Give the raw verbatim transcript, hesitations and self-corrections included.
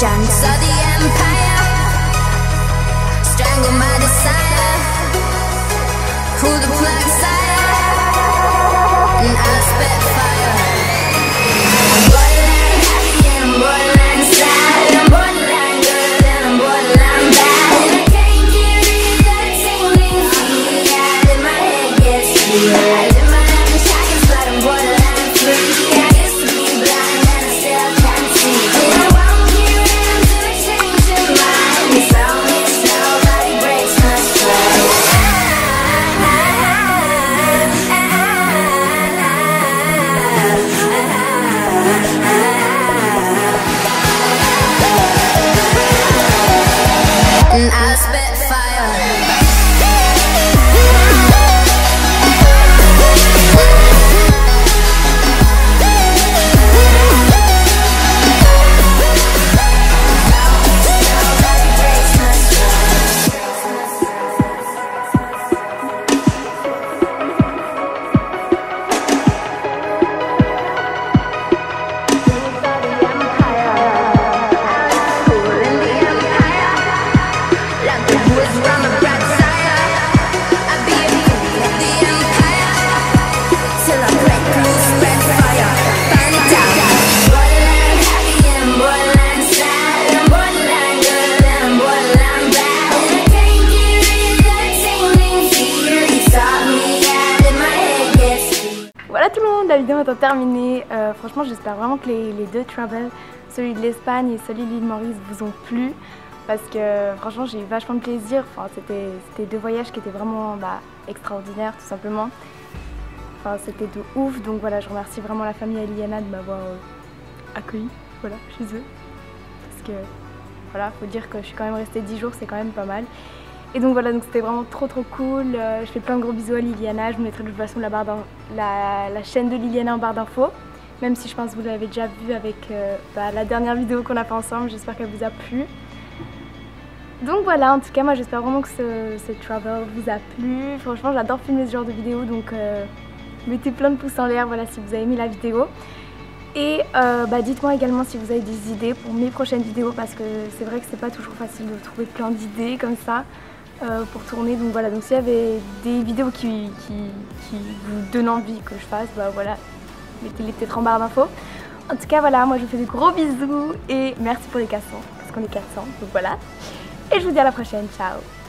Giants of the empire, strangle my desire, pull the plug sire, and I spit fire. I'm borderline happy and I'm borderline sad, I'm borderline good and I'm borderline bad, and I can't get rid of that tingling feeling out in my head gets too high. I live my life in shackles but I'm borderline free. I used to be blind and I still can't see. And I want me around to change your mind. You found me so nobody breaks my stride. And I spit fire. Voilà tout le monde, la vidéo est terminée. Euh, franchement j'espère vraiment que les, les deux travels, celui de l'Espagne et celui de l'île Maurice, vous ont plu. Parce que franchement j'ai eu vachement de plaisir. Enfin, c'était deux voyages qui étaient vraiment bah, extraordinaires tout simplement. Enfin, c'était de ouf, donc voilà, je remercie vraiment la famille Aliana de m'avoir euh, accueilli voilà, chez eux. Parce que voilà, faut dire que je suis quand même restée dix jours, c'est quand même pas mal. Et donc voilà, donc c'était vraiment trop trop cool. Euh, je fais plein de gros bisous à Liliana. Je vous mettrai de toute façon la, barre la, la chaîne de Liliana en barre d'infos. Même si je pense que vous l'avez déjà vu avec euh, bah, la dernière vidéo qu'on a fait ensemble. J'espère qu'elle vous a plu. Donc voilà, en tout cas moi j'espère vraiment que ce, ce travel vous a plu. Franchement j'adore filmer ce genre de vidéo, donc euh, mettez plein de pouces en l'air voilà, si vous avez aimé la vidéo. Et euh, bah, dites-moi également si vous avez des idées pour mes prochaines vidéos, parce que c'est vrai que c'est pas toujours facile de trouver plein d'idées comme ça. Euh, pour tourner, donc voilà, donc s'il y avait des vidéos qui, qui, qui vous donnent envie que je fasse, bah voilà, mettez-les peut-être en barre d'infos. En tout cas voilà, moi je vous fais de gros bisous et merci pour les quatre cents, parce qu'on est quatre cents, donc voilà. Et je vous dis à la prochaine, ciao.